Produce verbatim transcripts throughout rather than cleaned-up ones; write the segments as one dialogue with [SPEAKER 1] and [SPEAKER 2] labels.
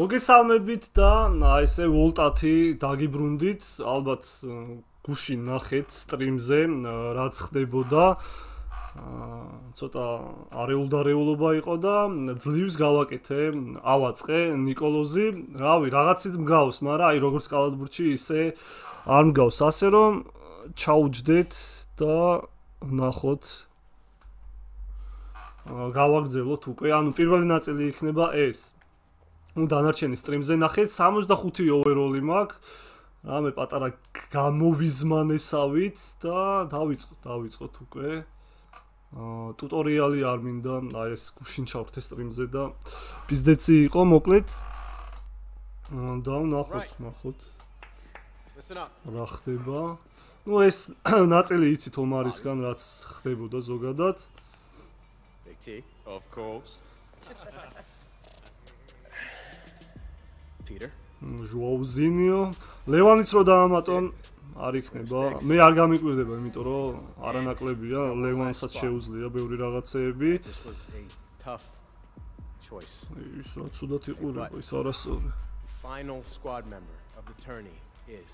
[SPEAKER 1] მოგესალმებით და აი ესე ვოლტათი დაგიბრუნდით, ალბათ გუშინ ნახეთ სტრიმზე რაც ხდებოდა. ცოტა არეულდარეულობა იყო და ძლივს გავაკეთე, ავაწყე ნიკოლოზი. რავი, რაღაცით მგავს, მაგრამ აი როგორც კალათბურთში ისე არ მგავს, ასე რომ ჩაუჯდეთ და ნახოთ. გავაგრძელოთ უკვე, ანუ პირველი ნაწილი იქნება ეს. ნუ დანარჩენი სტრიმზე ნახეთ, სამოცდახუთი ოვეროლი მაქვს. რამე პატარა გამოვიზმანესავით და დავიწყოთ, დავიწყოთ უკვე. აა ტუტორიალი არ მინდა, აი ეს გუშინ ჩავხდე სტრიმზე და პიზდეცი იყო, მოკლედ. და ნახოთ, ნახოთ. რა ხდება? ნუ ეს ნაწილი იცით ომარისგან რაც ხდებოდა ზოგადად.
[SPEAKER 2] Big T, of course. Peter.
[SPEAKER 1] ჟოუზინიო, ლევანიც რო დაამატონ არ იქნება. მე არ გამიკვირდება, იმიტომ რომ არანაკლებია, ლევანსაც შეუძლია ბევრი რაღაცეები.
[SPEAKER 2] This was a tough choice.
[SPEAKER 1] ის რა ცუდად იყურება, ის არასწორი.
[SPEAKER 2] Final squad member of the tourney is.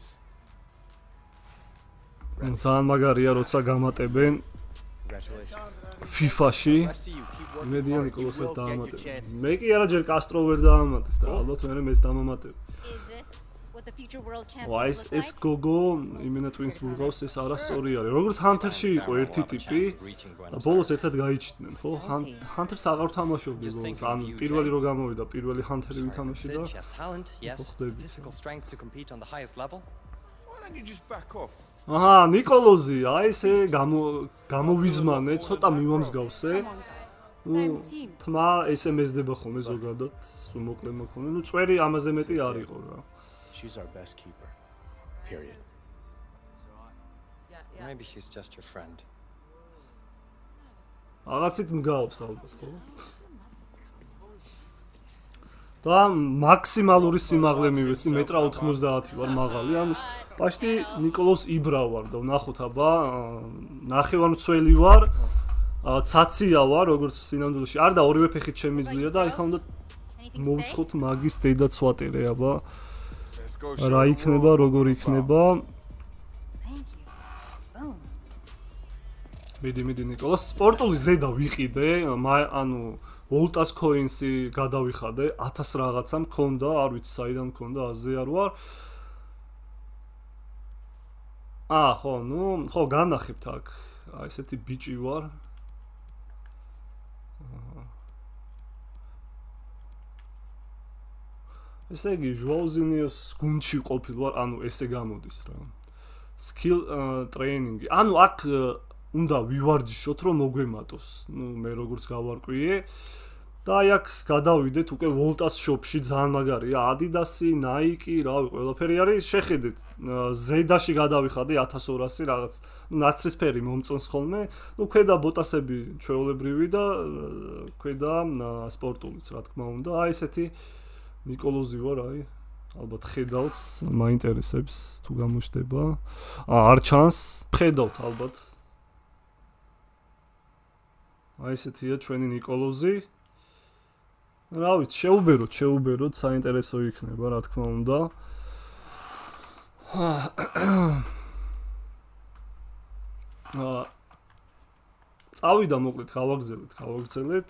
[SPEAKER 1] ძალიან მაგარია, როცა გამატებენ FIFA-ში. იმედია ნიკოლოსას დაამატებს. მე კი არა ჯერ კასტრო ვერ დაამატეს და ალბათ მე მეც დამამატებ. ვაი, ეს გოგო იმენა twins ბურგავს, ეს არასწორი არის. როგორც ჰანთერში იყო ერთი ტიპი და ბოლოს ერთად გაიჩნდნენ, ხო? ჰანთერს აღარ თამაშობდი ბოლოს. ან პირველი რო გამოვიდა, პირველი ჰანთერი ვითამაში და ხდები. აჰა, ნიკოლოზი, აი ესე გამოვიზმანე, ცოტა მივამსგავსე. თმა ეს em es-დება ხოლმე ზოგადად, სულ მოკლება ხოლმე. ნუ წვერი ამაზე მეტი არ იყო რა.
[SPEAKER 2] She's our best keeper. Period.
[SPEAKER 3] Maybe she's just your friend.
[SPEAKER 1] რაღაცით მგავს ალბათ, ხო? და მაქსიმალური სიმაღლე მივეცი, მეტრ ოთხმოცდაათი ვარ მაღალი, ანუ პაშტი ნიკოლოს იბრა ვარ და ვნახოთ აბა, ნახევარმცველი ვარ, ცაცია ვარ, როგორც სინამდვილეში. არ და ორივე ფეხით შემიძლია და ახლა უნდა მოვცხოთ მაგის დედა ცვატერე აბა. რა იქნება, როგორ იქნება? მიდი, მიდი ნიკოლოს, სპორტული ზედა ვიყიდე, ანუ ვოლტას კოინსი გადავიხადე, ათას რაღაცა მქონდა, არ ვიცი საიდან მქონდა, აზე არ ვარ. აა, ხო, ნუ, ხო, განახებთ აქ. აი ესეთი ბიჭი ვარ. ესე იგი, ჟოუზინიოს გუნდში ყოფილ ვარ, ანუ ესე გამოდის რა. Skill training. ანუ აქ უნდა ვივარჯიშოთ, რომ მოგვემატოს. ნუ მე როგორც გავარკვიე და აი აქ გადავიდეთ უკვე ვოლტას შოპში, ძალიან მაგარია. Adidas-ი, Nike, რავი, ყველაფერი არის. შეხედეთ, ზედაში გადავიხადე ათას ორასი რაღაც, ნაცრისფერი მომწონს ხოლმე. ნუ ქვედა ბოტასები ჩვეულებრივი და ქვედა სპორტულიც, რა თქმა უნდა. აი ესეთი ნიკოლოზი ვარ, აი. ალბათ ხედავთ, მაინტერესებს თუ გამოჩდება. აა არ ჩანს, ხედავთ ალბათ. აი ესეთია ჩვენი ნიკოლოზი. რა ვიცი, შეუბეროთ, შეუბეროთ, საინტერესო იქნება, რა თქმა უნდა. აა წავიდა მოკლედ, გავაგზავნეთ, გავაგზავნეთ.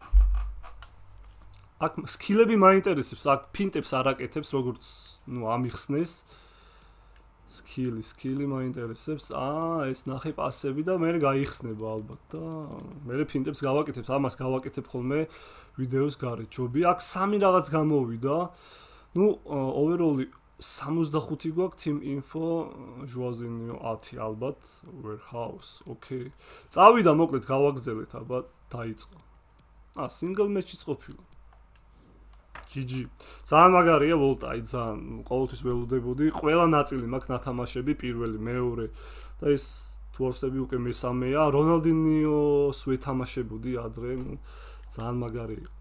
[SPEAKER 1] აქ სკილები მაინტერესებს, აქ ფინტებს არაკეთებს, როგორც ნუ ამიხსნეს. სკილი, სკილი მაინტერესებს. აა, ეს ნახე პასები და მე გაიხსნება ალბათ და მე ფინტებს გავაკეთებ, ამას გავაკეთებ ხოლმე ვიდეოს გარეთ. ჯობი, აქ სამი რაღაც გამოვიდა. ნუ, overall სამოცდახუთი გვაქვს team info, ჟუაზინიო ათი ალბათ, warehouse, okay. წავიდა მოკლედ გავაგზავნეთ, აბა დაიწყო. აა, single match-იც ყოფილა. ჯი ჯი. ძალიან მაგარია ვოლტა, აი ძალიან ყოველთვის ველოდებოდი. ყველა ნაწილი მაქვს ნათამაშები, პირველი, მეორე და ეს თვორსები უკვე მესამეა. რონალდინიოს ვეთამაშებოდი ადრე, ნუ ძალიან მაგარი იყო.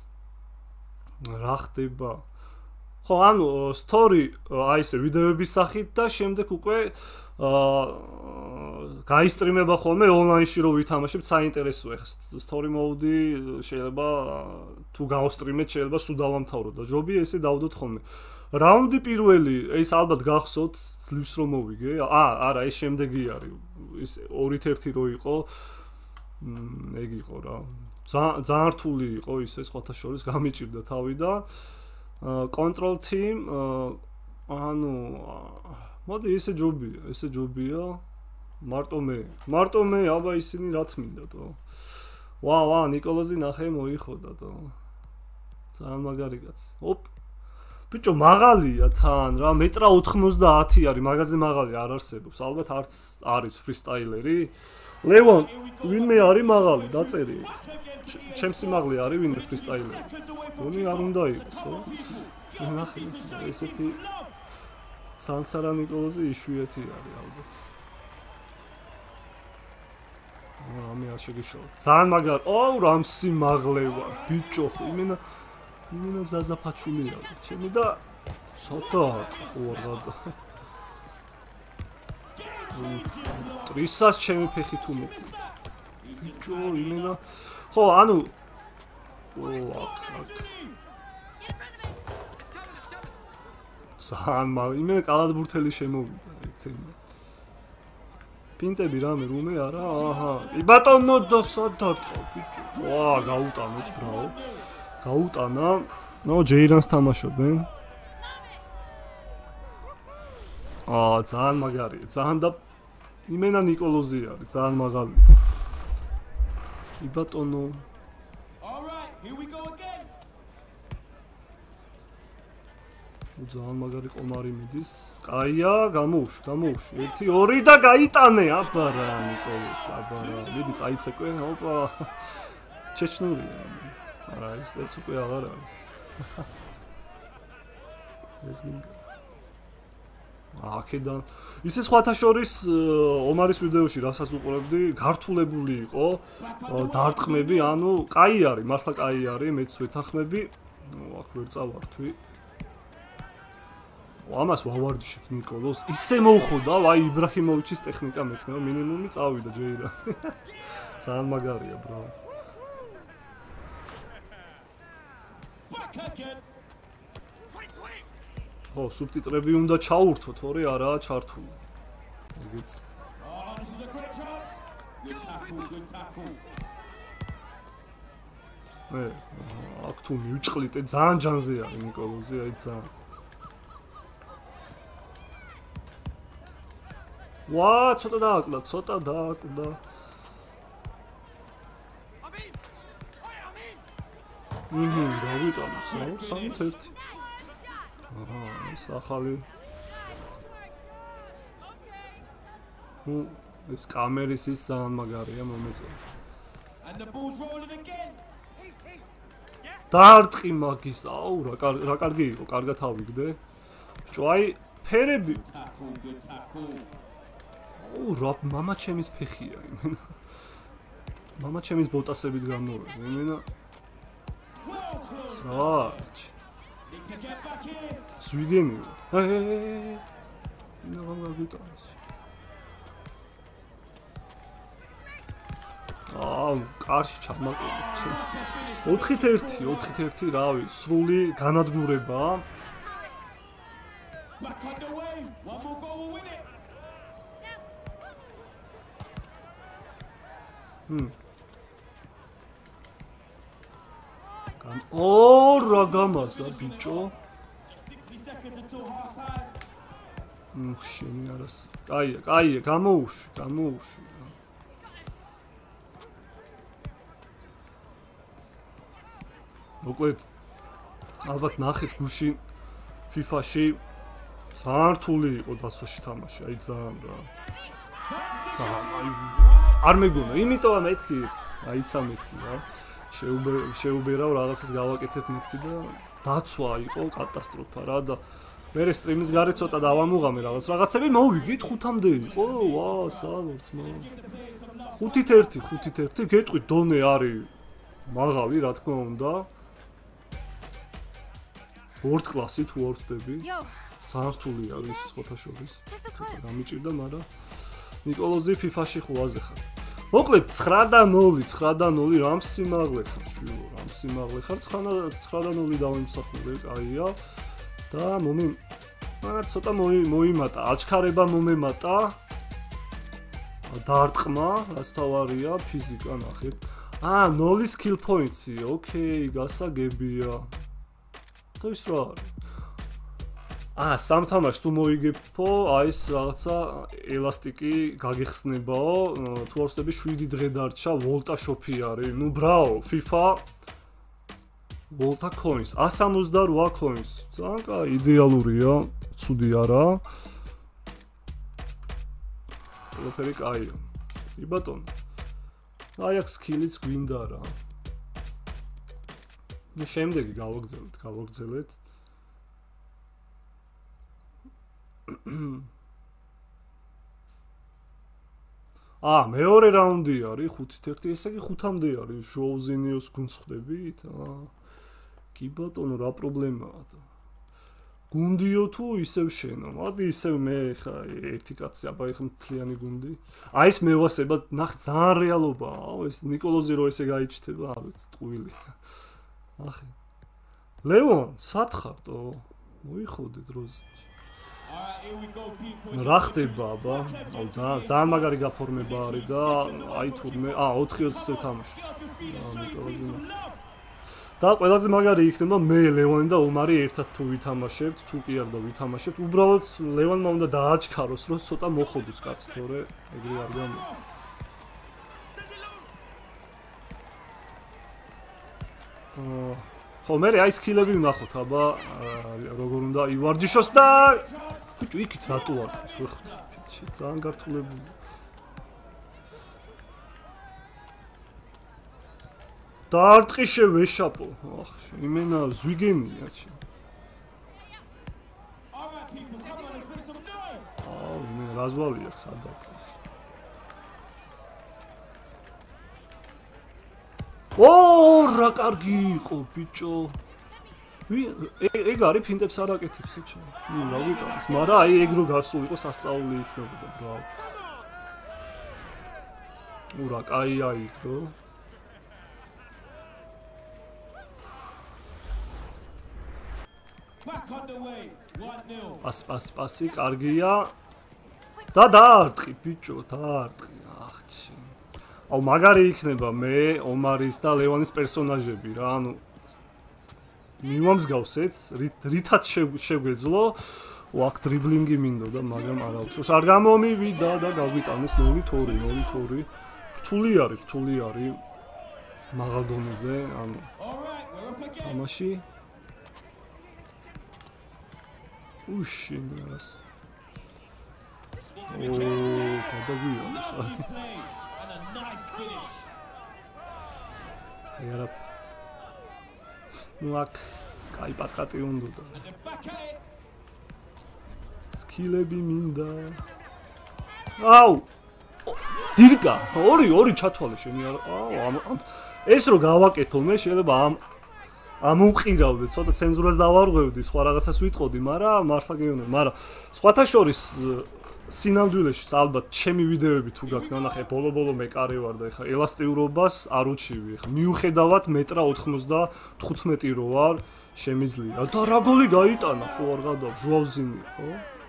[SPEAKER 1] რა ხდება? ხო, ანუ story აი ესე ვიდეოების სახით და შემდეგ უკვე აა გაისტრიმება ხოლმე ონლაინში რო ვითამაშებ, საინტერესოა. ეხლა story mode შეიძლება თუ გავსტრიმეთ, შეიძლება სულ დავამთავროთ და ჯობია ესე დავდოთ ხოლმე. რაუნდი პირველი, ეს ალბათ გახსოვთ, ძლივს რომ მოვიგე. აა, არა, ეს შემდეგი არის. ის ორი ერთ-ერთი რო იყო. მ ეგ იყო რა. ძალიან რთული იყო ისე სხვათა შორის გამიჭირდა თავი და control team ანუ მოდი ესე ჯობია, ესე ჯობია. მარტო მე, მარტო მე, აბა ისინი რა თმინდა თო. ვა, ვა, ნიკოლოზი ნახე მოიხოდა თო. ძალიან მაგარი კაცი. ოპ. ბიჭო, მაღალია თან რა, მეტრა ოთხმოცდაათი არის, მაგაზე მაღალი არ არსებობს. ალბათ არც არის ფრისტაილერი. ლევონ, ვინმე არის მაღალი, დაწერი. ჩემს სიმაღლე არის ვინმე ფრისტაილერი. გონი არ უნდა იყოს, ხო? ნახე, ესეთი ცანცარა ნიკოლოზი იშვიათი არის ალბათ. ამე არ შეგიშალა. ძალიან მაგარი. ოუ, რამ სიმაღლე ვარ, ბიჭო, იმენა იმენა ზაზაფაჩულია, ჩემი და ცოტა ყურღადა. ტრისას ჩემი ფეხი თუ მოყვი. ბიჭო, იმენა ხო, ანუ ო, აქ, აქ. ძალიან მაგარი, იმენა კალათბურთელი შემოვიდა ეგ თემა. პინტები რამე რუმე არა? აჰა. ი ბატონო და სადარწო ბიჭო. ვა, გაუტანეთ ბრავო. გაუტანა. ნო ჯეირანს თამაშობენ. აა, ძალიან მაგარია. ძალიან და იმენა ნიკოლოზი არის, ძალიან მაღალი. ი ბატონო. ძალიან მაგარი ყომარი მიდის. კაია, გამოუშვ, გამოუშვ. ერთი, ორი და გაიტანე, აბა რა ნიკოლოს, აბა რა. მიდი წაიცეკვე, ოპა. ჩეჩნურია. არა, ეს ეს უკვე აღარ არის. ეს გინდა. აქედან ისე სხვათა შორის ომარის ვიდეოში რასაც უყურებდი, გართულებული იყო დარტყმები, ანუ კაი არის, მართლა კაი არის, მეც ვეთანხმები. აქ ვერ წავართვი. ამას ვავარჯიშებ ნიკოლოს. ისე მოუხოდა, აი იბრაჰიმოვიჩის ტექნიკა მექნება, მინიმუმი წავიდა ჯეირა. ძალიან მაგარია, ბრავო. ო, სუბტიტრები უნდა ჩაურთო, თორე არაა ჩართული. ეგეც. ე, აქ თუ მივჭყლიტე, ძალიან ჯანზე არის ნიკოლოზი, აი ძალიან. ვა, ცოტა დააკლდა, ცოტა დააკლდა. მჰმ, დავიტანო, სამთ ერთი. აჰა, ეს ახალი. ნუ, ეს კამერის ის ძალიან მაგარია მომეწონა. დარტყი მაგის, აუ, რა რა კარგი იყო, კარგად ავიგდე. ბიჭო, აი, ფერები. აუ, რა მამა ჩემის ფეხია, იმენა. მამა ჩემის ბოტასებით გამოვიდა, იმენა. სრაჩ. სვიგენი. ეე. ნა გამაგიტანს. აუ, კარში ჩამაყოლე. ოთხით ერთი, ოთხით ერთი, რავი, სრული განადგურება. ჰმ. ო, რა გამასა, ბიჭო. მ, შენი არას. კაია, კაია, გამოუშვი, გამოუშვი. მოკლედ, ალბათ ნახეთ გუშინ FIFA-ში ძალიან რთული იყო დასვაში თამაში, აი ძალიან რა. ძალიან, აი არ მეგონა, იმიტომ მეთქი, აიცა მეთქი რა. შეუბერავ რაღაცას გავაკეთებ მეთქი და დაცვა იყო კატასტროფა რა და მე სტრიმის გარეთ ცოტა დავამუღამე რაღაც რაღაცები მოვიგით ხუთამდე იყო ვა სალორც მა ხუთით ერთი ხუთით ერთი გეტყვი დონე არის მაღალი რა თქმა უნდა ვორდ კლასი თუ ვორდები ძალიან რთული არის სხვათა შორის ცოტა გამიჭირდა მაგრამ ნიკოლოზი FIFA-ში ხუაზე ხარ. მოკლედ ცხრა და ნული, ცხრა და ნული რამ სიმაღლე ხარ, შვილო, რამ სიმაღლე ხარ, ცხრა და ნული დავიმსახურე, კაია. და მომი აა ცოტა მოიმატა, აჩქარება მომემატა. დაარტყმა, რაც თავარია, ფიზიკა ნახეთ. აა, ნული skill points-ი, ოკეი, გასაგებია. და ის რა არის? აა, სამთამაშს თუ მოიგებო, აი ეს რაღაცა ელასტიკი გაგიხსნებაო, თუ არ ვსწრები შვიდი დღე დარჩა, Volta Shop-ი არის. ნუ ბრავო, FIFA Volta Coins, one seventy-eight coins. ძალიან კაი, იდეალურია, ცუდი არა. ყველაფერი კაია. კი ბატონო. აი აქ სკილიც გვინდა რა. ნუ შემდეგი გავაგზავნეთ, გავაგზავნეთ. აა, მეორე რაუნდი არის, ხუთით ერთი, ესე იგი ხუთამდე არის. ჟოუზინიოს გუნდს ხვდებით? აა. კი ბატონო, რა პრობლემაა და გუნდიო თუ ისევ შენო? მოდი ისევ მე ხა ერთი კაცი, აბა ეხა მთლიანი გუნდი. აი ეს მევასება, ნახე, ძალიან რეალობაა. ეს ნიკოლოზი რო ესე გაიჩნდება, არ ვიცი, ტყუილი. ნახე. ლევონ, სათხარდო? მოიხოდე დროზე. რა ხდება, აბა? აუ ძალიან ძალიან მაგარი გაფორმება არის და აი თურმე, აა ოთხი ოთხზე თამაში. აა ნიკოლოზი და ყველაზე მაგარი იქნება მე ლევონი და ომარი ერთად თუ ვითამაშებთ, თუ კი არ და ვითამაშებთ, უბრალოდ ლევონმა უნდა დააჩქაროს, რომ ცოტა მოხოდოს კაცი, თორე ეგრე არ გამო. აა ხო, მე აი სკილები ვნახოთ, აბა როგორ უნდა ივარჯიშოს და ბიჭო, იქით რატო არ ხარ? ვეხოთ. ძალიან გართულებული. დაარტყი შევეშაპო. ახ, იმენა ზვიგენია შე. აუ, მე რაზვალი აქვს სადაც. ო, რა კარგი იყო, ბიჭო. ეგ არის ფინტებს არ აკეთებს ეჩა. ნუ რა ვიყავს, მაგრამ აი ეგ რო გასულიყო სასწაული იქნებოდა, ბრავო. ურა, კაია იქო. პას პას პასი კარგია. და დაარტყი ბიჭო, დაარტყი. ახჩი. აუ მაგარი იქნება მე, ომარის და ლევანის პერსონაჟები რა, ანუ მივამსგავსეთ, რითაც შეგვეძლო, აქ დრიბლინგი მინდოდა, მაგრამ არა უცხოს. არ გამომივიდა და გავიტანეს ნული ორი, ნული ორი. რთული არის, რთული არის. მაღალ დონეზე, ანუ თამაში უშინას. ო, გადაგვიანოს. არა. ნუ აქ კაი პატკატი უნდა. სკილები მინდა. აუ! დირკა, ორი ორი ჩათვალე შენი არა. აუ, ეს რო გავაკეთო მე შეიძლება ამ ამუყირავდე, ცოტა ცენზურას დავარღვევდი, სხვა რაღაცას ვიტყოდი, მაგრამ მართლა გეუბნები, მაგრამ სხვათა შორის სინამდვილეში ალბათ ჩემი ვიდეოები თუ გაქვს, ნახე, ბოლო-ბოლო მეკარე ვარ და ეხა ელასტიურობას არ უჩივი, ეხა მიუხედავად მეტრ ოთხმოცდათხუთმეტი რო ვარ, შემიძლია. და რა გოლი გაიტანა, ხო არ გადავ, ჟუავზინი, ხო?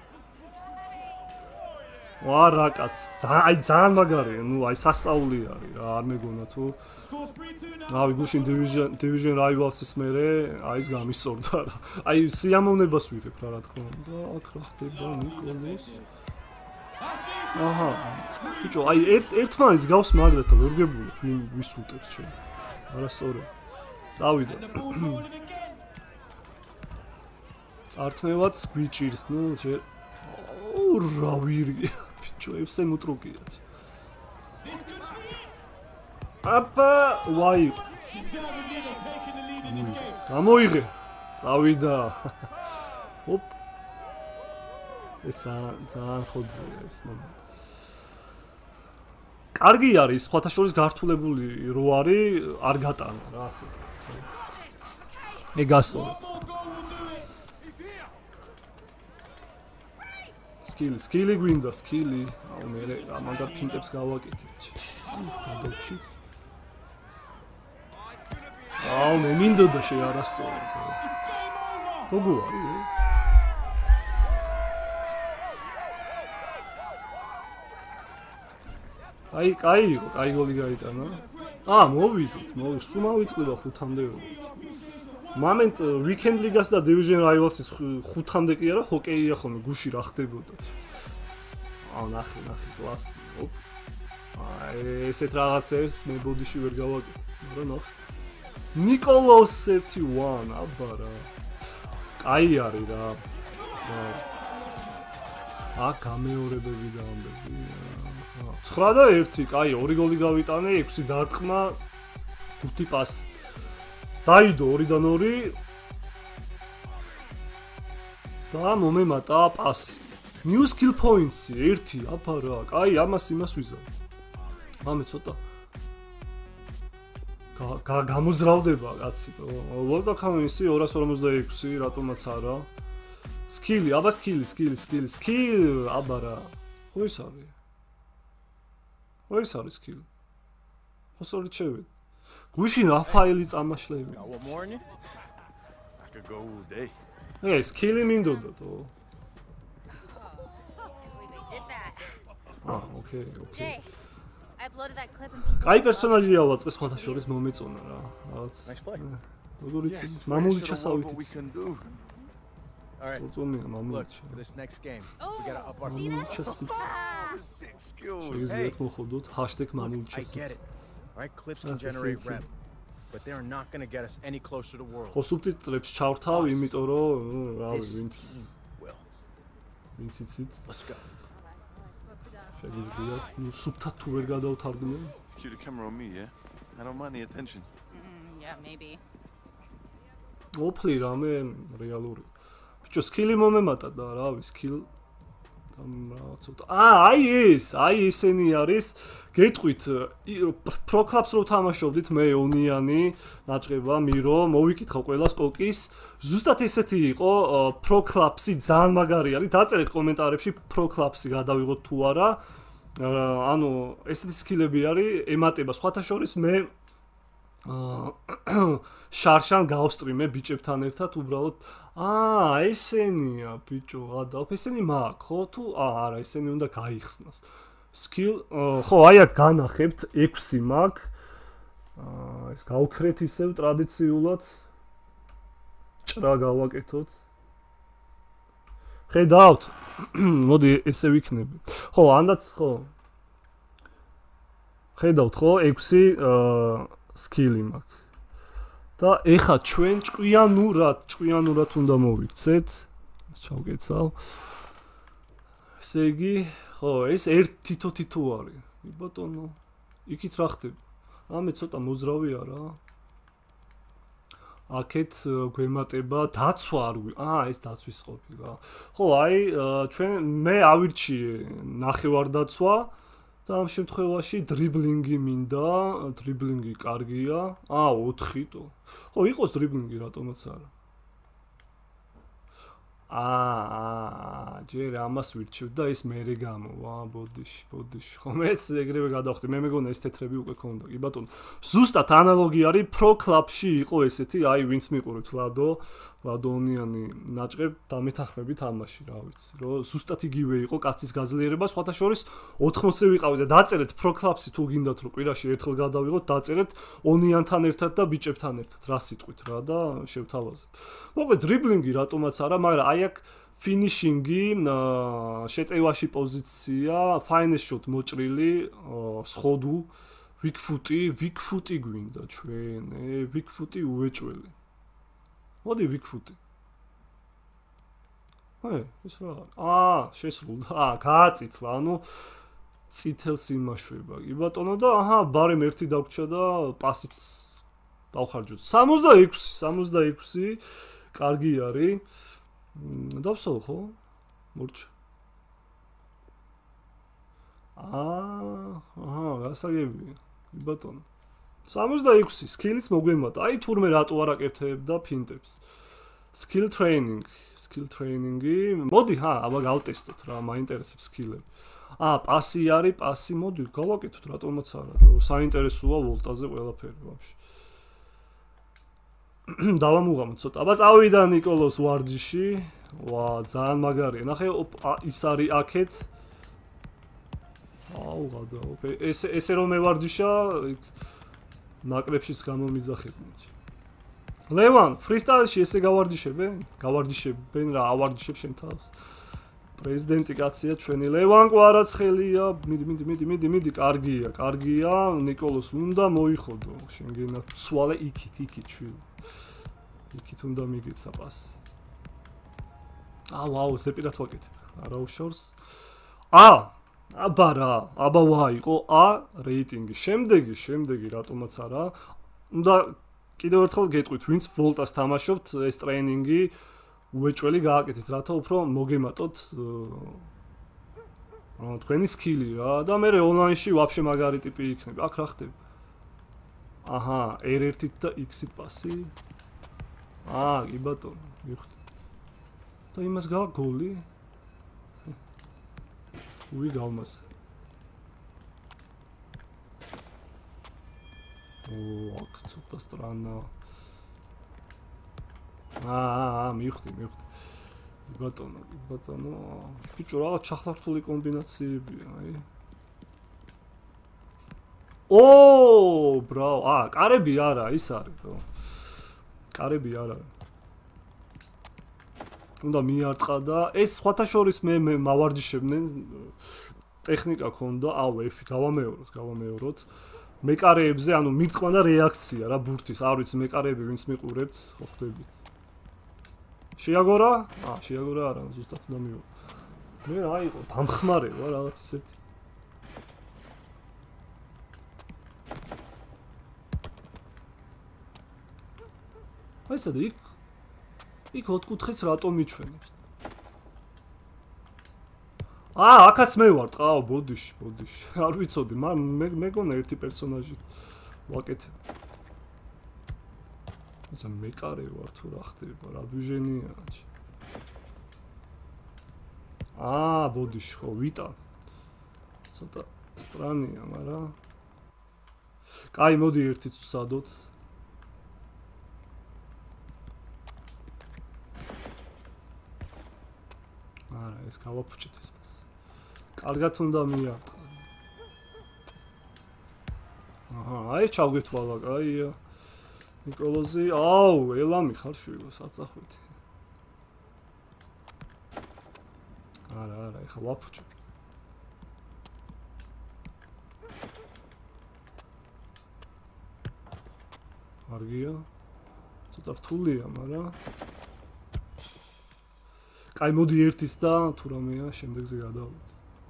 [SPEAKER 1] ვა რა კაც, აი ძალიან მაგარია, ნუ აი სასწაული არის რა, არ მეგონა თუ ავი გუშინ division division rivals-ის მერე აი ეს გამისწორდა რა. აი სიამოვნებას ვიღებ რა, რა თქმა უნდა, აქ რა ხდება ნიკოლოს. აჰა. ბიჭო, აი ერთ ერთმანეთს გავს მაგრათა ვერ გებულობ, ვინ ვის უტევს ჩემ. არასწორად. წავიდა. წართმევაც გვიჭირს, ნუ ჯერ ო რა ვირია. ბიჭო, ევსე მუტრუკია. აპა, ვაი. გამოიღე. წავიდა. ოპ. ესა ძალიან ხოძია ეს მომენტი. კარგი არის, სხვათა შორის გართულებული რო არის, არ გატანა რა ასე. მე გასწორებს. სკილი, სკილი გვინდა, სკილი. აუ მე ამაგარ ფინტებს გავაკეთებთ. გადავჩი. აუ მე მინდოდა შეარასწორი. გოგო არის ეს? აი, კაი იყო, კაი გოლი გაიტანა. აა, მოვიდეთ, მოვიდეთ, სულ მოვიწყდება ხუთამდე. მომენტ weekend ligas და division rivals-ის ხუთამდე კი არა, ჰოკეია ხოლმე, გუში რა ხდებოდა. აუ, ნახე, ნახე, კლასი. ოპ. აი, ესეთ რაღაცებს მე ბოდიში ვერ გავაკეთე, მაგრამ ნახე. ნიკოლოს ერთი ათი, აბა რა. კაი არის რა. აა, გამეორებები დაამბები. ცხრა და ერთი, კაი, ორი გოლი გავიტანე, ექვსი დარტყმა, ხუთი პასი. დაიდო ორიდან ორი. და მომემატა პასი. New skill points ერთი, აბა რა, კაი, ამას იმას ვიზავ. ამე ცოტა გამოძრავდება კაცი. World Cup-ისი ორას ორმოცდაექვსი, რატომაც არა. Skill, აბა skill, skill, skill, skill, აბა რა. ხო ის არის? ხო ის არის skill? ხო სწორედ შევედი. გუშინ რაფაელი წამაშლები. ე, skill-ი მინდოდა თო. აა, ოკეი, ოკეი.
[SPEAKER 3] I uploaded that clip and people.
[SPEAKER 1] კაი პერსონაჟია ვაწყე სხვათა შორის მომეწონა რა. რაღაც. როგორ იცი? მამული ჩასავით.
[SPEAKER 2] All right.
[SPEAKER 1] წოწომია მამული.
[SPEAKER 2] Look, for this next game,
[SPEAKER 3] Oh,
[SPEAKER 2] we gotta up our
[SPEAKER 3] see that?
[SPEAKER 1] ჩასიც.
[SPEAKER 2] six skills.
[SPEAKER 1] შეგიძლიათ მოხოდოთ hashtag მამული
[SPEAKER 2] I get
[SPEAKER 1] ჩასიც.
[SPEAKER 2] it. All right, clips can
[SPEAKER 1] That's a
[SPEAKER 2] generate
[SPEAKER 1] sexy.
[SPEAKER 2] rep, but they are not going to get us any closer to world.
[SPEAKER 1] ხო სუბტიტრებს ჩავრთავ, იმიტომ რომ რა
[SPEAKER 2] This
[SPEAKER 1] ვიცი, ვინც
[SPEAKER 2] team will.
[SPEAKER 1] ვინც იცით,
[SPEAKER 2] Let's go.
[SPEAKER 1] შეგიძლიათ, ნუ სუბტად თუ ვერ გადავთარგმნე.
[SPEAKER 4] Cue the camera on me, yeah? I don't mind the attention.
[SPEAKER 3] Mm, yeah, maybe.
[SPEAKER 1] ოფლი რამე რეალური. ბიჭო, სკილი მომემატა და რა ვიცი, სკილ რაღაცა. აა, აი ეს, აი ესენი არის. გეტყვით, პრო კლუბს რო თამაშობდით, მე ონიანი, ნაჭყება, მირო, მოვიკითხავ ყველას კოკის. ზუსტად ესეთი იყო პრო კლუბსი, ძალიან მაგარი არის. დაწერეთ კომენტარებში პრო კლუბსი გადავიღოთ თუ არა. ანუ ესეთი სკილები არის, ემატება სხვათა შორის მე აა შარშან გავსტრიმე ბიჭებთან ერთად უბრალოდ აა ესენია ბიჭო გადავ ესენი მაქვს ხო თუ აა არა ესენი უნდა გაიხსნას skill ხო აი აქ განახებთ ექვსი მაქვს აა ეს გავქრეთ ისევ ტრადიციულად ჭრა გავაკეთოთ ხედავთ მოდი ესე ვიქნები ხო ანდაც ხო ხედავთ ხო ექვსი აა skill-ი მაქვს და ეხა ჩვენ ჭკვიანურად, ჭკვიანურად უნდა მოვიქცეთ. ჩავკეცავ. ესე იგი, ხო, ეს ერთ თითო-თითო არის. ბატონო, იქით რა ხდება? ამე ცოტა მოძრავი არა? აქეთ გვემატება დაცვა არ გვი. აა, ეს დაცვის ყოფი რა. ხო, აი, ჩვენ მე ავირჩიე ნახევარდაცვა. და ამ შემთხვევაში დრიბლინგი მინდა, დრიბლინგი კარგია. აა, ოთხი თო. ხო, იყოს დრიბლინგი, რატომაც არა. აა, ჯერ ამას ვირჩევ და ეს მერე გამოვა, ბოდიში, ბოდიში. ხო, მეც ეგრევე გადავხდი. მე მეგონა ეს თეთრები უკვე ქონდა. კი ბატონო. ზუსტად ანალოგი არის პრო კლუბში იყო ესეთი, აი, ვინც მიყურებთ ლადო, ლადონიანი ნაჭყებ დამეთანხმები თამაში, რა ვიცი. რომ ზუსტად იგივე იყო კაცის გაძლიერება, სხვათა შორის ოთხმოცზე ვიყავი და დაწერეთ პრო კლუბსი თუ გინდათ რომ კვირაში ერთხელ გადავიღოთ, დაწერეთ ონიანთან ერთად და ბიჭებთან ერთად. რა სიტყვით რა და შევთავაზებ. მოკლედ დრიბლინგი რატომაც არა, მაგრამ აი აქ ფინიშინგი, შეტევაში პოზიცია, finest shot მოჭრილი, სხოდუ, ვიკფუტი, ვიკფუტი გვინდა ჩვენ, ე, ვიკფუტი უეჭველი. მოდი ვიკფუტი. აი, ეს რა არის? აა, შესრულდა. აა, გააწითლა, ანუ წითელს იმაშვება. კი ბატონო და აჰა, ბარემ ერთი დაგვრჩა და პასიც დავხარჯოთ. სამოცდაექვსი, სამოცდაექვსი კარგი არის. დავსაო ხო? მორჩა. აა, აჰა, გასაგებია. კი ბატონო. სამოცდაექვსი სკილიც მოგვემატა. აი თურმე რატო არ აკეთებ და ფინტებს. skill training, skill training-ი. მოდი, ხა, აბა გავტესტოთ რა, მაინტერესებს სკილები. აა, პასი არის, პასი მოდი, გავაკეთოთ, რატომაც არა. საინტერესოა ვოლტაზე ყველაფერი ვაფშე. დავამუღამოთ ცოტა. აბა წავიდა ნიკოლოს ვარჯიში. ვა, ძალიან მაგარია. ნახე, ის არის აქეთ. აუ, გადაო. ესე ესე რომ მევარჯიშა, ნაკრებშიც გამომიძახებინე. ლევან, ფრისტაილში ესე გავარჯიშებენ? გავარჯიშებენ რა, ავარჯიშებ შენ თავს. პრეზიდენტი კაცია ჩვენი ლევან კვარაცხელია. მიდი, მიდი, მიდი, მიდი, მიდი, კარგია, კარგია. ნიკოლოს უნდა მოიხოდო. შენ გენა ცვალე იქით, იქით შვილო. იქით უნდა მიგეცა პასი. აუ, აუ, ზეპირად ვაკეთებ. არა უშორს. ა, აბა რა, აბა ვა იყო ა რეიტინგი. შემდეგი, შემდეგი რატომაც არა. უნდა კიდევ ერთხელ გეტყვით, ვინც ვოლტას თამაშობთ, ეს ტრეინინგი უეჭველი გააკეთეთ, რათა უფრო მოგემატოთ აა თქვენი სკილი რა და მე ონლაინში ვაფშე მაგარი ტიპი იქნება. აქ რა ხდება? აჰა, R one-ით და X-ით პასი. აა, კი ბატონო, მივხვდი. და იმას გავა გოლი. უი გავმას. ო, აქ ცოტა სტრანა. აა, მივხვდი, მივხვდი. ბატონო, ბატონო. ბიჭო, რა ჩახლართული კომბინაციებია, აი. ო, ბრავ, აა, კარები არა, ის არის, ბრო. კარები არა. უნდა მიარტყა და ეს სხვათა შორის მე მე მავარჯიშებდნენ ტექნიკა ქონდა, აუ, F-ი გავამეოროთ, გავამეოროთ. მეკარეებზე, ანუ მირთმა და რეაქცია რა ბურთის, არ ვიცი მეკარეები ვინც მიყურებთ, ხო ხდებით. შეაგორა? აა, შეაგორა არა, ზუსტად უნდა მივა. მე რა იყო, დამხმარევა რაღაც ისეთი. აი სადა იქ იქ ოთხკუთხედს რატომ მიჩვენებს? აა, აქაც მე ვარ, ყაო, ბოდიში, ბოდიში. არ ვიცოდი, მე მეგონა ერთი პერსონაჟი ვაკეთებ. ცა მეკარე ვარ თუ რა ხდება, რა დვიჟენია. აა, ბოდიში ხო, ვიტა. ცოტა სტრანია, მაგრამ კაი, მოდი ერთიც ვსადოთ. არა, ეს გავაფუჭეთ ეს პასი. კარგად უნდა მიარტყა. აჰა, აი ჩავგეთვალა, კაია. ნიკოლოზი, აუ, ელამი ხარ შვილო, საწახვეთი. არა, არა, ეხა ვაფუჭე. კარგია. ცოტა რთულია, მაგრამ კაი, მოდი ერთის და თუ რამეა, შემდეგზე გადავიდეთ.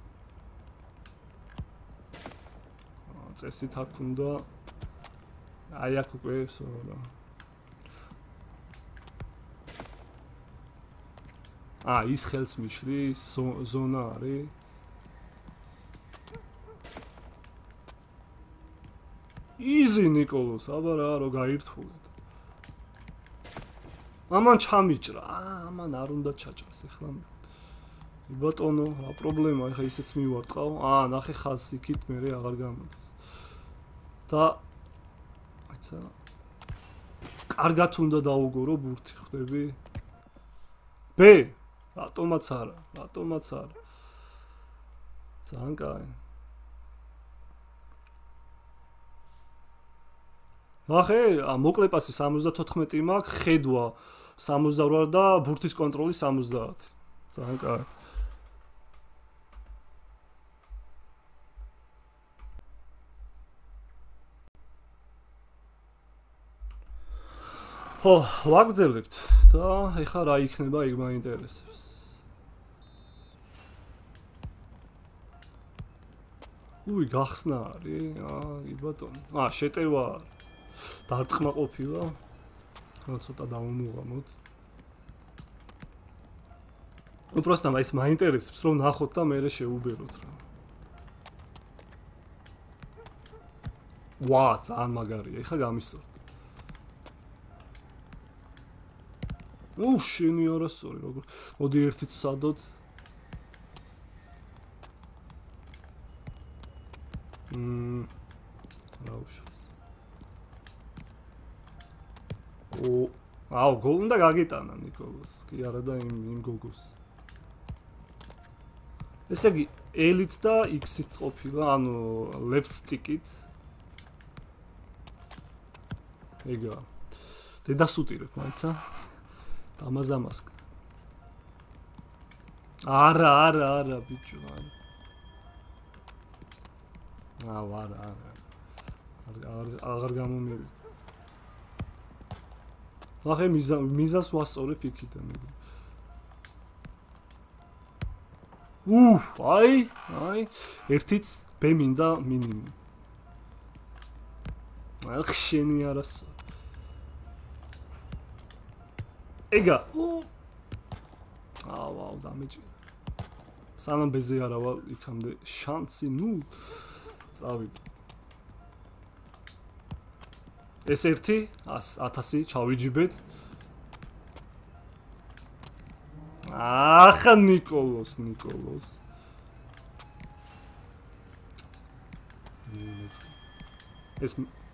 [SPEAKER 1] აა, წესით აქ უნდა აი აქ უკვე სოლა. აა, ის ხელს მიშლი, ზონა არის. იზი ნიკოლოს, აბა რა, რო გაირთულეთ. ამან ჩამიჭრა, აა, ამან არ უნდა ჩაჭრას ეხლა. ბატონო, რა პრობლემა, ეხლა ისეც მივარტყავ. აა, ნახე ხაზს იქით, მე აღარ გამოდის. და აიცა კარგად უნდა დაუგორო ბურთი, ხვდები? B, რატომაც არა, რატომაც არა. ძალიან კაი. ნახე, მოკლე პასი სამოცდათოთხმეტი მაქვს, ხედვა სამოცდაოთხ და ბურთის კონტროლი სამოცდაათი. ძალიან კაი. ხო, ვაგრძელებთ და ეხლა რა იქნება, იქ მაინტერესებს. უი, გახსნა არის, აა, კი ბატონო. აა, შეტევა არის. დარტყმა ყოფილა. რა ცოტა დავუმუღამოთ. უბრალოდ ის მაინტერესებს რომ ნახოთ და მე შეუბეროთ რა. ვა, ძალიან მაგარია. ეხლა გამისწორთ. უ შენი არასწორი როგორ. მოდი ერთიც ვსადოთ. მმ რაუშავს. ო აუ გოლ უნდა გაგეტანა ნიკოლოს. კი არა და იმ იმ გოგოს. ესე იგი ელით და X-ით ყოფილა, ანუ left stick-ით. ეგა. დედას უტირებ მაიცა. დამაზამას. არა, არა, არა, ბიჭო, არა. აუ, არა, არა. არ აღარ გამომივიდა. ახე მიზა მიზას ვასწორებ იქიდან. უф, აი, აი, ერთიც ბ მინდა მინიმუმ. ახ შენი არასო. ეგა. აუ, აუ, დამეჭი. სანამ ბეზე არა ვალ იქამდე შანსი, ნუ წავიდე. ეს ერთი ათასი ჩავიჯიბეთ. ახ ნიკოლოს, ნიკოლოს. ეს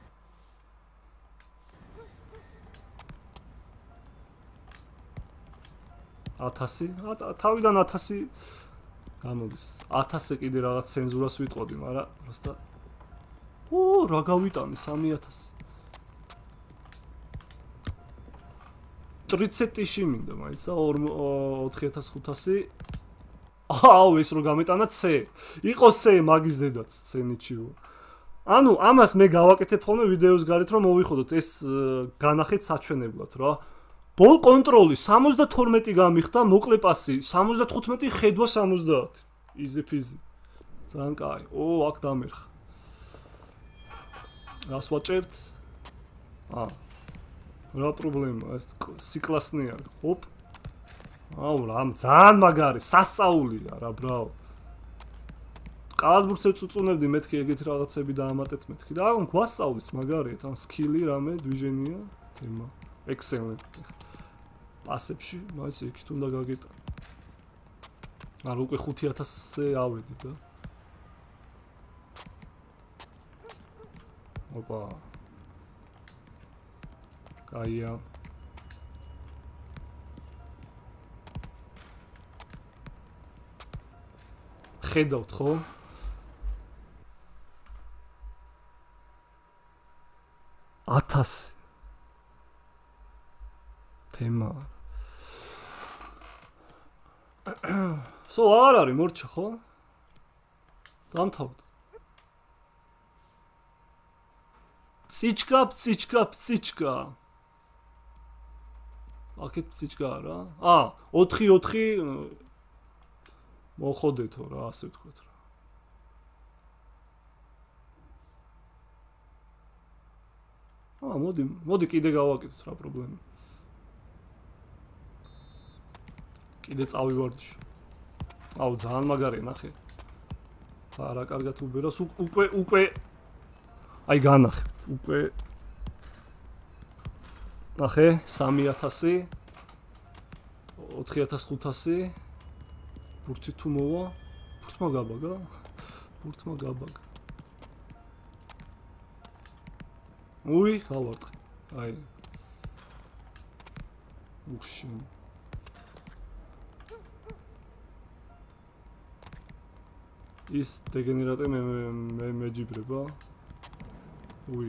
[SPEAKER 1] ათასი, თავიდან ათასი გამოდის. ათასზე კიდე რაღაც ცენზურას ვიტყოდი, მაგრამ просто ო, რა გავიტანი სამი ათასი. ტრიცეტიში მინდა მაინც და ოთხი ათას ხუთასი. აუ, ეს რო გამეტანა C. იყო C მაგის დედაც C-ნიჩი. ანუ ამას მე გავაკეთებ ხოლმე ვიდეოს გარეთ რომ მოვიხოდოთ ეს განახეთ საჩვენებლად რა. ბოლ კონტროლი სამოცდათორმეტი გამიხდა, მოკლე პასი სამოცდათხუთმეტი, ხედვა სამოცდაათი. easy peasy. ძალიან კაი. ო, აქ დამერხა. რას ვაჭერთ? აა რა პრობლემაა ეს სიკლასნი არის. ჰოპ. აუ, რამ ძალიან მაგარი, სასწაულია რა, ბრავო. კალათბურთზე წუწუნებდი მეთქი ეგეთი რაღაცები დაამატეთ მეთქი და აღარ გვასწავლის მაგარია, თან სკილი რამე, დვიჟენია, თემა. excellent. პასებში, მაინც იქით უნდა გაგეტანა. არა, უკვე ხუთი ათასზე ავედი და. ოპა. კაია. ხედავთ ხო? ათასი. თემა. სო არ არის მორჩა ხო? დამთავრდა. ციჩკა, ციჩკა, ციჩკა. აქეთ ციჩკა რა? აა, ოთხი ოთხი მოხოდეთო რა, ასე ვთქვათ რა. აა, მოდი, მოდი კიდე გავაკეთოთ რა პრობლემა. კიდე წავივარდში. აუ, ძალიან მაგარია, ნახე. არა, კარგად უბერას უკვე უკვე აი განახე. უკვე ნახე, სამი ათასი, ოთხი ათას ხუთასი. ბურთი თუ მოვა, ბურთმა გაბაგა. ბურთმა გაბაგა. უი, გავარტყე. აი. უში. ის დეგენერატე მე მე მეჯიბრება. უი.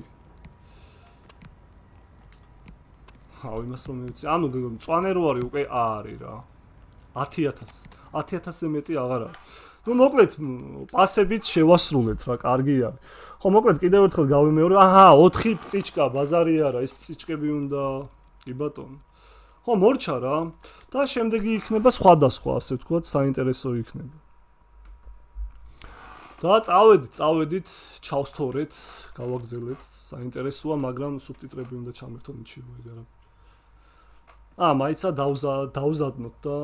[SPEAKER 1] აუ, იმას რომ მივიცი. ანუ მწვანე რო არის უკვე არის რა. ათი ათასი. ათი ათასზე მეტი აღარ არის. ნუ მოკლედ პასებიც შევასრულეთ რა, კარგი არის. ხო, მოკლედ კიდევ ერთხელ გავიმეორე. აჰა, ოთხი ციჩკა, ბაზარი არა, ეს ციჩკები უნდა. კი ბატონო. ხო, მორჩა რა. და შემდეგი იქნება სხვადასხვა, ასე ვთქვათ, საინტერესო იქნება. და წავედით, წავედით, ჩავსთორეთ, გავაგზელეთ, საინტერესოა, მაგრამ სუბტიტრები უნდა ჩამერთონ იჩიო ეგ არა. აა, მაიცა დავზა დავზადნოთ და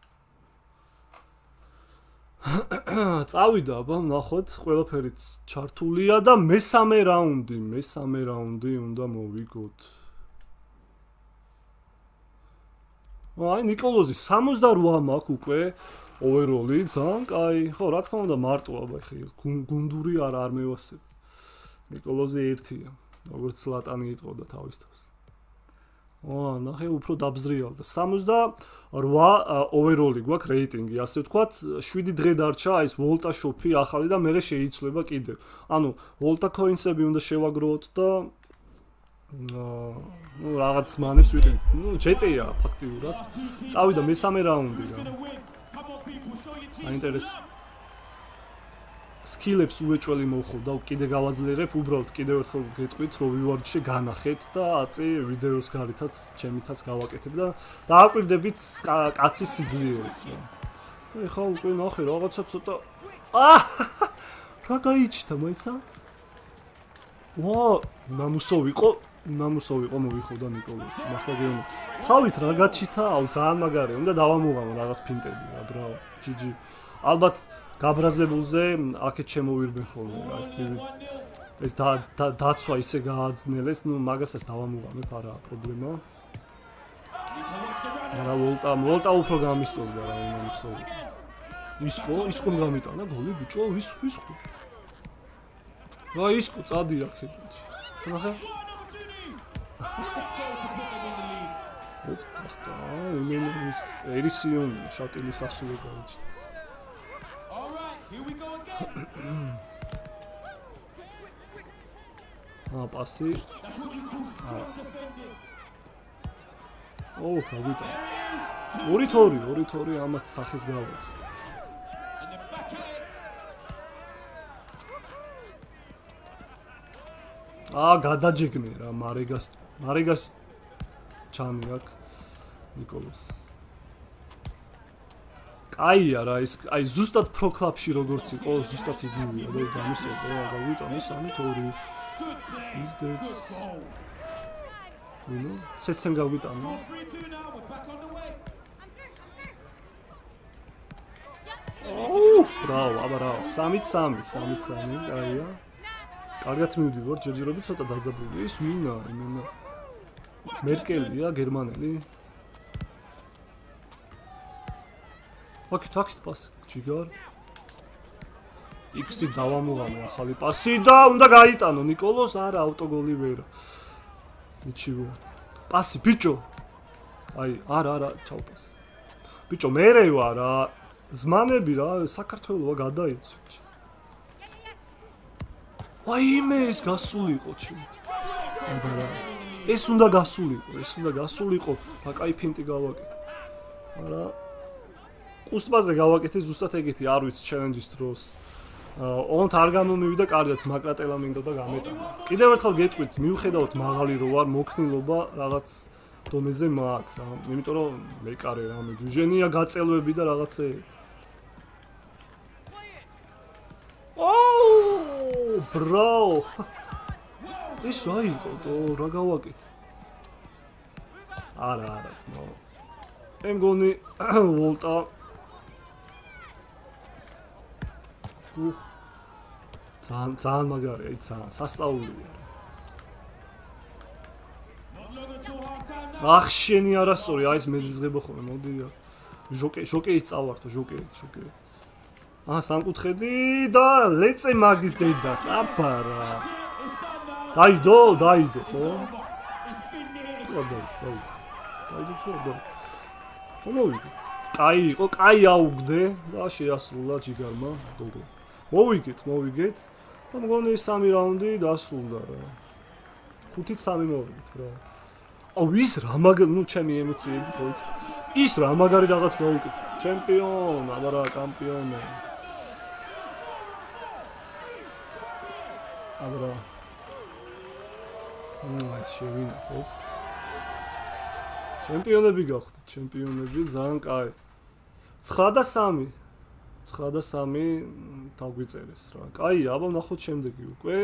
[SPEAKER 1] წავიდა, აბა, ნახოთ, ყველაფერიც ჩართულია და მესამე რაუნდი, მესამე რაუნდი უნდა მოვიგოთ. აი ნიკოლოზი სამოცდაოთხ მაქვს უკვე overall-ი, ძალიან კაი. ხო, რა თქმა უნდა მარტო აბა ხე გუნდური არა არ მევასებ. ნიკოლოზი ერთია, როგორც ზლატანი იტყოდა თავის თავს. ო, ნახე უფრო დაბზრიალდა. სამოცდაოთხ overall-ი გვაქვს რეიტინგი, ასე ვთქვათ, შვიდი დღე დარჩა ეს Volta Shop-ი ახალი და მერე შეიცვლება კიდევ. ანუ Volta Coins-ები უნდა შევაგროვოთ და ну რაღაც მანებს ვიყიდით. ну ჯეტია ფაქტიურად. წავიდა მესამე რაუნდი რა. საინტერესო. სკილებს უეჭველი მოვხოდა, კიდე გავაძლიერებ, უბრალოდ კიდევ ერთხელ გეტყვით, რომ ვივარდში განახეთ და აწი ვიდეოს გარითაც ჩემითაც გავაკეთებ და დააკვირდებით კაცის სიძლიერეს რა. ეხლა უკვე ნახე რაღაცა ცოტა აა რა გაიჩიტა მოიცა? ვა, ნამუსო ვიყო, ნამუსო ვიყო მოვიხოდა ნიკოლოზი. ნახე გეუბნები. თავით რა გაჩიტა, აუ ძალიან მაგარია, უნდა დავამუღამო რაღაც ფინტები რა, ბრავო. ჯიჯი. ალბათ გაბრაზებულზე აქეთ შემოვირბენ ხოლმე რა ეს ტივი ეს დაცვა ისე გააძნელეს, ну მაგასაც დავამუღამებ, არა პრობლემა. არა ვოლტა, ვოლტა უფრო გამისწორდა რა იმასო. ისკო, ისკო გამიტანა გოლი ბიჭო, ის ისკო. რა ისკო წადი აქედან. ნახე. ოპა, იმენის ერისიონი შატილის ასულე გავიჩი.
[SPEAKER 5] Here we go again.
[SPEAKER 1] Ah, pasti. Oh, გავიტა. ორი თორი, ორი თორი ამათ სახეს გავაძ. აა, გადაჯეგნე რა, მარეგას, მარეგას ჩანი აქ ნიკოლოს. კაია რა ის აი ზუსტად Pro Club-ში როგორც იყო, ზუსტად იგივეა და გამისწორდა რა გავიტანე სამი თორი. ის დეც. ნუ, ცეცენ გავიტანე. ოუ, ბრავო, აბა რა, სამი სამი, სამი სამი, კაია. კარგად მივდივარ, ჯერჯერობით ცოტა დაძაბული. ის ვინა, იმენა. მერკელია, გერმანელი. აქეთ აქეთ პასი ჯიგარ იქსი დავამუღამე ახალი პასი და უნდა გაიტანო ნიკოლოს არა ავტოგოლი ვერა ნიჩივო პასი ბიჭო აი არა არა ჩაუპასი ბიჭო მერე ვარ რა ზმანები რა საქართველოა გადაიცვი ვაიმე ეს გასულიყო ჩი აბარა ეს უნდა გასულიყო ეს უნდა გასულიყო რა კაი ფინტი გავაკეთე არა უსტბაზე გავაკეთე ზუსტად ეგეთი არ ვიცი ჩელენჯის დროს. ოღონდ არ გამომივიდა კარგად, მაკრატელა მინდოდა გამეტანა. კიდევ ერთხელ გეტყვით, მიუხედავად მაღალი რო ვარ, მოქნილობა რაღაც დონეზე მაქვს რა. იმიტომ რომ მეკარე რა, მე ვიჟენია გაწელვები და რაღაცე. ოუ, ბრავო. ეს რა იყო, რა გავაკეთე? არა, არა, ძმო. მე მგონი ვოლტა უხ ძალიან ძალიან მაგარია ძალიან სასწაულია ახ შენი არასწორი აი ეს მეზიზღება ხოლმე მოდი ჟოკე ჟოკეით წავართო ჟოკეით ჟოკეით აა სამკუთხედი და ლეწე მაგის დედაც აბარა დაიდო დაიდო ხო დაიდო დაიდო დაიდო მომოვიდე კაი იყო კაი აუგდე და შეასრულა ჯიგარმა გოლი მოვიგეთ მოვიგეთ და მგონი სამი რაუნდი დასრულდა რა ხუთით სამი მოვიგეთ რა აუ ის რა მაგარი ნუ ჩემი ემოციები ხოიც ის რა მაგარი რაღაც გავუკეთე ჩემპიონ აბა რა კამპიონი აბა რა ნუ ეს შევინა ხო ჩემპიონები გავხდით ჩემპიონები ძალიან კაი ცხრა და სამი ცხრა და სამი დაგვიწერეს რა. კაი, აბა ნახოთ შემდეგი უკვე.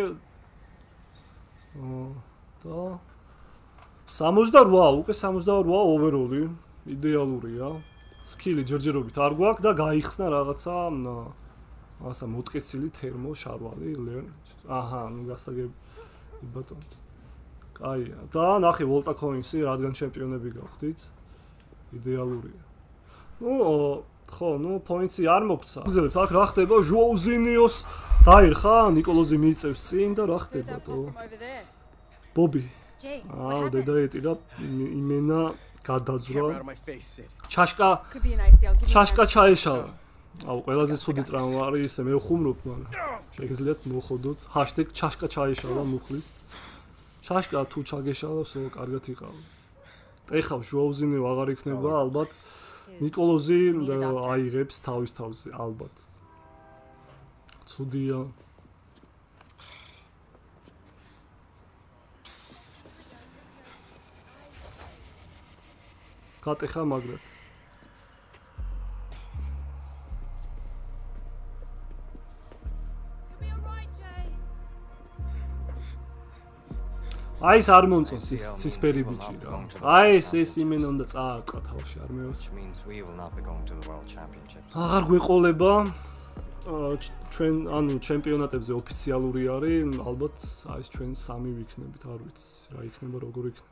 [SPEAKER 1] და სამოცდაოთხ, უკვე სამოცდაოთხ overall-ი, იდეალურია. სკილი ჯერჯერობით არ გვაქვს და გაიხსნა რაღაცა ასა მოტკეცილი თერმო შარვალი learn. აჰა, ნუ გასაგები ბატონო. კაია. და ნახე Volta Coins-ი, რადგან ჩემპიონები გავხდით. იდეალურია. ნუ ხო, ნუ პოინტი არ მოგცა. გზელებთ აქ რა ხდება? ჟოუზინიოს დაირხა, ნიკოლოზი მიიწევს წინ და რა ხდება თო? ბობი.
[SPEAKER 3] Jay,
[SPEAKER 1] აა,
[SPEAKER 3] what happened?
[SPEAKER 1] დედაეტირა იმენა გადაძრა.
[SPEAKER 2] Camera out of my face, Sid.
[SPEAKER 1] ჩაშკა
[SPEAKER 5] Could be an I C L. Give me
[SPEAKER 1] ჩაშკა
[SPEAKER 5] a hand.
[SPEAKER 1] ჩაეშალა. აუ, ყველაზე ცუდი ტრავმა არის, ისე მე ვხუმრობ, მაგრამ შეგიძლიათ მოხოდოთ. ჰაშტეგ ჩაშკა ჩაეშალა მუხლის. ჩაშკა თუ ჩაგეშალავს, ო, კარგად იყავ. ეხავ ჟოუზინიო აღარ იქნება, ალბათ ნიკოლოზი აიღებს თავის თავზე, ალბათ. ცუდია. კატეხა მაგრად. აი ეს არ მომწონს ის ცისფერი ბიჭი რა. აი ეს ეს იმენ უნდა წააყვა თავში არ მეოს.
[SPEAKER 6] Which means we will not be going to the World Championships.
[SPEAKER 1] აღარ გვეყოლება ჩვენ ანუ ჩემპიონატებზე ოფიციალური არის, ალბათ აი ეს ჩვენ სამი ვიქნებით, არ ვიცი რა იქნება, როგორ იქნება.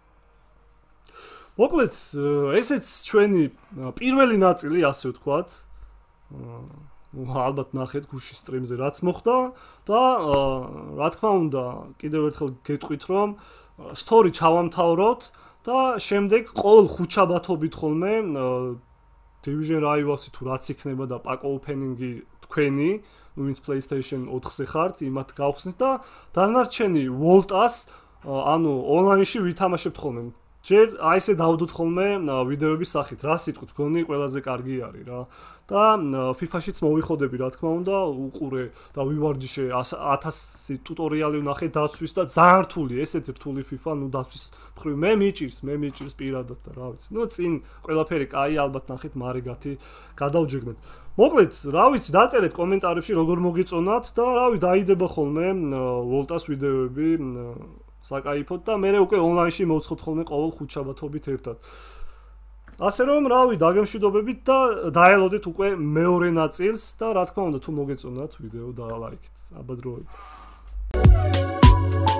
[SPEAKER 1] მოკლედ, ესეც ჩვენი პირველი ნაწილი, ასე ვთქვათ. ნუ ალბათ ნახეთ გუშინ სტრიმზე რაც მოხდა და რა თქმა უნდა, კიდევ ერთხელ გეტყვით, რომ სტორი ჩავამთავროთ და შემდეგ ყოველ ხუთშაბათობით ხოლმე Division Rivals-ი თუ რაც იქნება და pack opening-ი თქვენი, ნუ ვინც PlayStation ოთხზე ხართ, იმათ გავხსნით და დანარჩენი Volt-ას ანუ ონლაინში ვითამაშებთ ხოლმე. ჯერ აი ესე დავდოთ ხოლმე ვიდეოების სახით, რა სიტყვით, გონი ყველაზე კარგი არის რა. და FIFA-შიც მოვიხოდები, რა თქმა უნდა, უყურე და ვივარჯიშე ათასი ტუტორიალი ვნახე დაცვის და ძალიან რთული, ესეთი რთული FIFA, ნუ დაცვის მხრივ მე მიჭირს, მე მიჭირს პირადად და რა ვიცი. ნუ წინ ყველაფერი კაი, ალბათ ნახეთ მარეგათი გადავჯეგნეთ. მოკლედ, რა ვიცი, დაწერეთ კომენტარებში როგორ მოგეწონათ და რავი, დაიდება ხოლმე Volt-ას ვიდეოები საკაიფოდ და მე უკვე ონლაინში მოვცხოთ ხოლმე ყოველ ხუთშაბათობით ერთად. ასე რომ, რავი, დაგემშვიდობებით და დაელოდეთ უკვე მეორე ნაწილს და რა თქმა უნდა, თუ მოგეწონათ ვიდეო და ლაიქით. აბა დროებით.